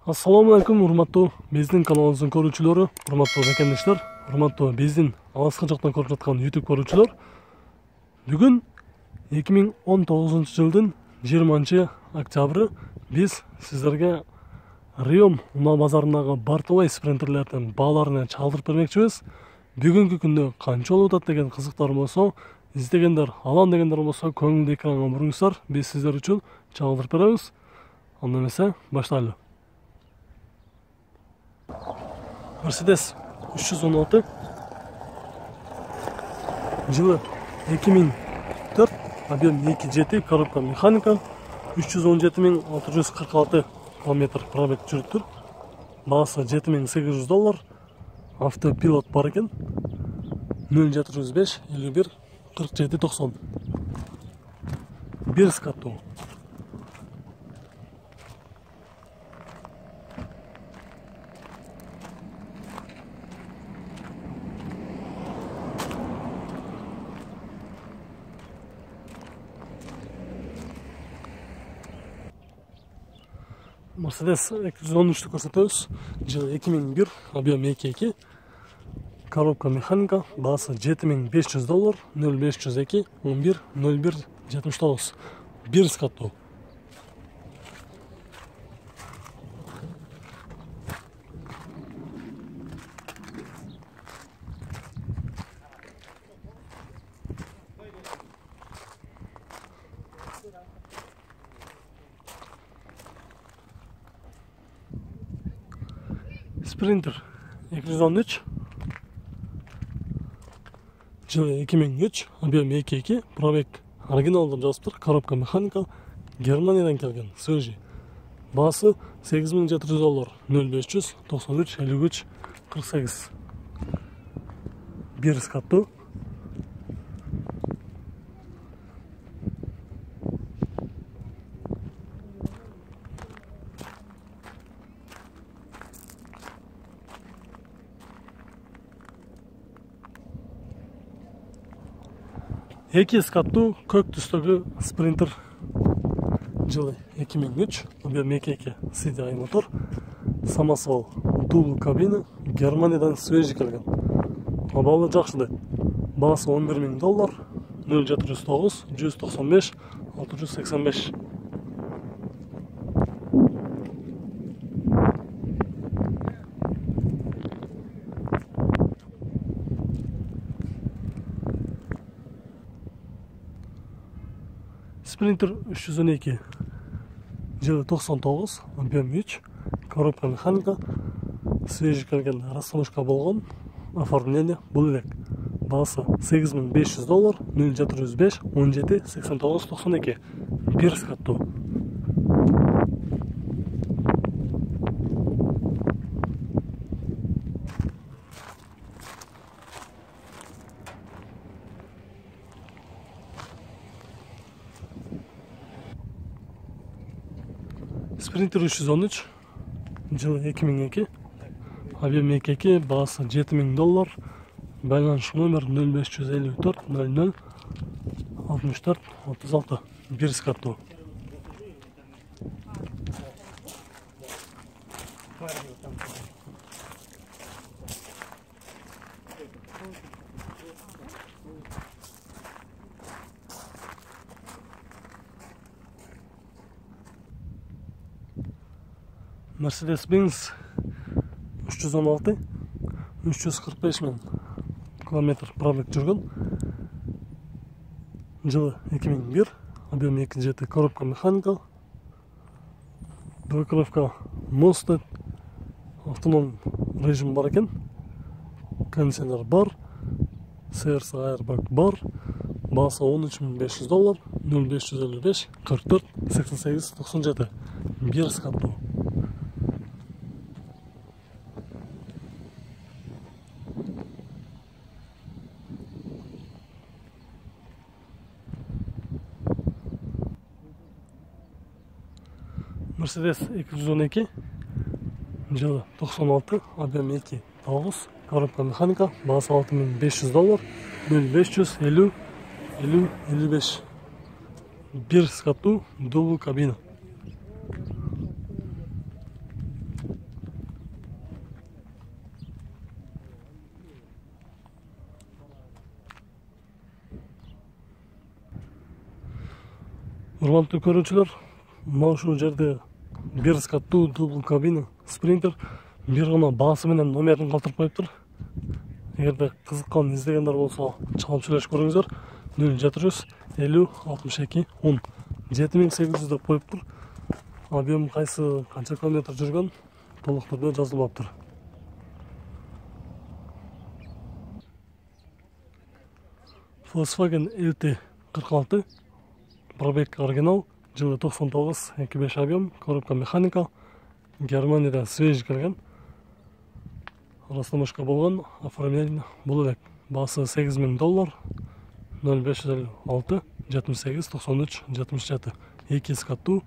Assalamu alaikum, урматтуу биздин каналыбыздын көрүүчүлөрү, урматтуу мекендештер, урматтуу биздин алыскы жактан көрүп жаткан YouTube көрүүчүлөр. Бүгүн 2019 жылдын 20-октябры биз сиздерге Риом унаа базарындагы бартовый спринтерлердин бааларын чалдырып бермекчибиз. Бүгүнкү күндө канча болуп атат деген кызыктар болсо, издегендер, алам дегендер болсо, көңүлдү экранга буруңуздар, биз сиздер үчүн чалдырып беребиз. Анда эмесе, баштайлы. Mercedes 316 жылы 2004, объем 2.7, коробка механика, 317.646 км пробег жүрүптүр. Баасы $7.800, автопилот бар экен. 0705 51 47 90. Бир скаттуу. Mercedes 213'tü көрсөтөбүз. Жылы 2001, объем 2.2, коробка механика, баасы $7.500, 0502 11 01 79. Бир скаттуу. Sprinter 213, жылы 2003, объем 2.2, пробег оригиналдан жазыптыр, коробка механика, Германиядан келген, свежий. Баасы $8.700, 0500 93 53 48. Бир скаттуу. Эки скаттуу көк түстөгү спринтер, жылы 2003, объем 2.2, CDI мотор, самосвал, дубл кабина, Германиядан свежий келген. Абалы жакшы дейт. Баасы $11.000, 0709 195 685. Sprinter 312, жылы 99, объем 3, коробка механика, свежий келген, расстановка болгон, оформление бул элек. Баасы $8.500, 0705 17 89 92. Бир скаттуу. Sprinter 313, жылы 2002, объем 2.2, баасы $7.000, байланыш номер 0554 00 64 36. Бир скаттуу. Mercedes-Benz 316, 345 000 км пробег жүргөн. Жылы 2001, объем 2.7, коробка механика, двуколовка мостед, автоном режим бар экен, кондиционер бар, CRS airbag бар, баасы $13.500, 0555 44 88 97. Бир скаттуу. Mercedes 212, жылы 96, объем 2.9, коробка механика, баасы $6.500, 0550 50 55. Бир скаттуу, дубл кабина. Урматтуу көрүүчүлөр, мына ушул жерде бир скаттуу дубл кабина спринтер бир гана баасы менен номерин калтырып коюптур. Эгерде кызыккан издегендер болсо, чалып сүйлөшүп көрүңүздөр. 0750 62 10 7800 деп коюптур. Объем кайсы канча километр жүргөн толук түрдө жазылбаптыр. Volkswagen LT46 пробег оригинал, жылы 99, 2.5 объем, коробка механика, Германиядан свежий келген. Растамашка болгон, оформление бул элек. Баасы $8000, 0556 78 93 77. 2 скаттуу.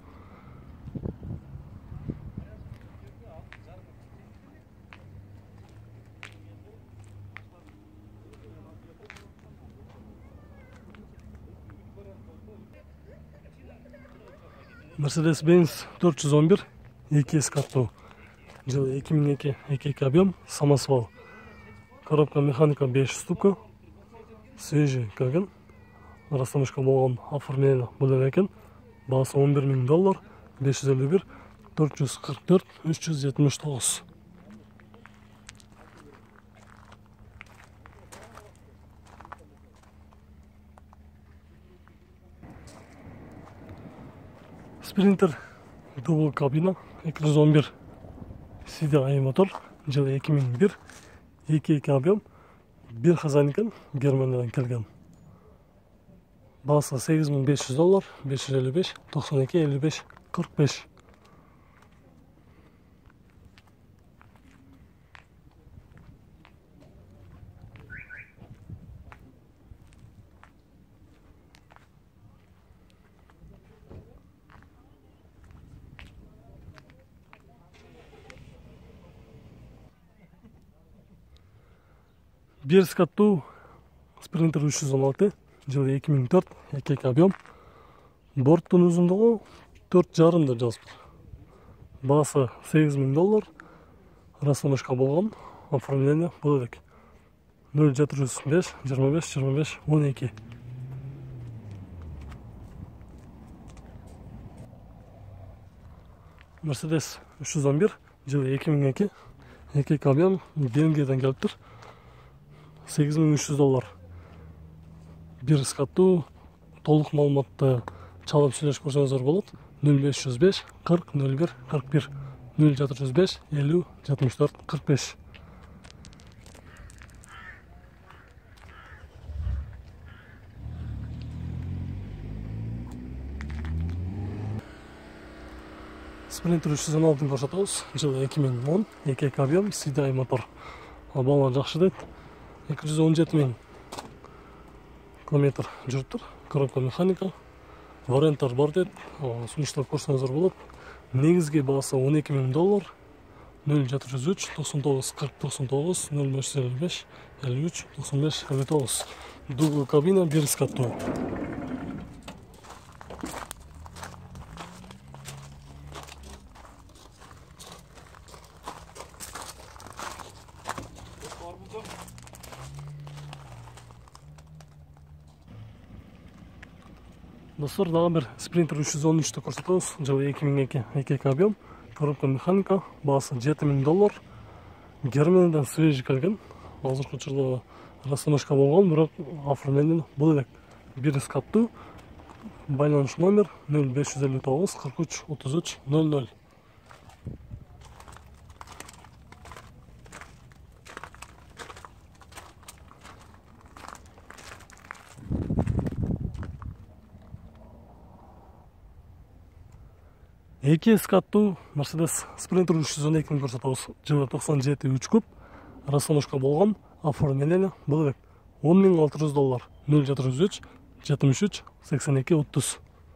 Mercedes-Benz 411 2 скаттуу. Жылы 2002, 2 объем, самосвал. Коробка механика 5 ступка. Свежий келген. Растамашка болгон, оформление бул экен. Баасы $11000, 551 444 379. Спринтер дубл кабина 211 CDI мотор, жылы 2001, 2 объем, бир хазяин экен, Германиядан келген. Баасы $8500, 555 92 55 45. Бир скаттуу спринтер 316, жылы 2004, 2 объем. Борттун узундугу 4,5 деп жазыптыр. Баасы $8000, растамашка болгон, оформление бул элек. 0705 25 25 12. Mercedes 311, жылы 2002, 2 объем, Бельгиядан келиптир. $8300. Бир скаттуу, толук маалыматты чалып сүйлөшүп көрсөңүздөр болот. 0505 40 01 41 0705 50 74 45. Sprinter 316 көрсөтөбүз. Жылы 2010, 2 объем, CDI мотор. Абалы жакшы дейт. 217 000 километр жүрүптүр. Коробка механика, варианттар бар дейт. Сунуштап көрсөңүздөр болот. Негизги баасы $12000, 0703 99 40 99 0555 53 95 59. Дубл кабина, бир скаттуу. Достор, дагы бир спринтер 313 көрсөтөбүз. Жылы 2002, 2 объем, коробка механика, баасы $7000, Германиядан свежий келген. Азыркы учурда растамашка болгон, бирок оформление бул элек. Бир скаттуу, байланыш номер 0559 43 33 00. Эки скаттуу Mercedes Sprinter 312 көрсөтөбүз. Жылы 97 3 куб, растамашка болгон, оформление бул элек. $10600, 0703 73 82 30.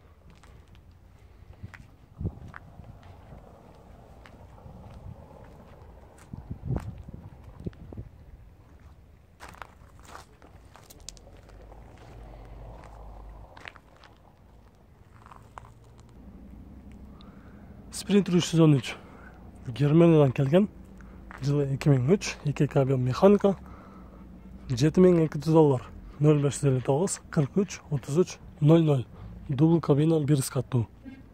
Sprinter 313 Германиядан келген. Жылы 2003, 2 объем механика, $7200, 0559 43 33 00. дубл кабина, бир скаттуу.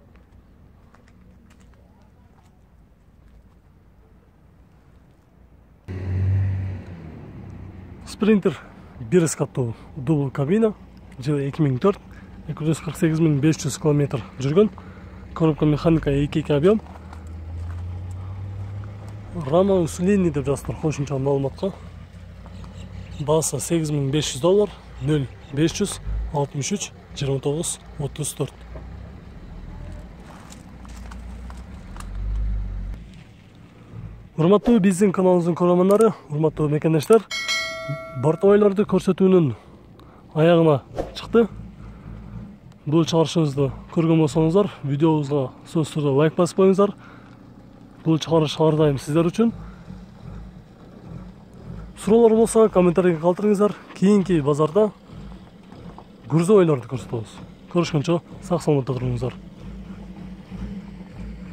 Спринтер бир скаттуу дубл кабина, жылы 2004, 248.500 км жүргөн. Коробка механика 2 объем. Рама усиление деп жазыптыр кошумча маалыматка. Баасы $8500, 0500 63 29 34. Урматтуу биздин каналыбыздын көрөрмандары, урматтуу мекендештер, бортовойлорду көрсөтүүнүн аягына чыкты. Бул чыгарышыбызды көргөн болсоңуздар, видеобузга сөзсүз түрдө лайк басып коюңуздар. Бул чыгарыш ар дайым сиздер үчүн. Суроолор болсо комментарийге калтырыңыздар. Кийинки базарда грузовойлорду көрсөтөбүз. Көрүшкөнчө сак саламатта туруңуздар.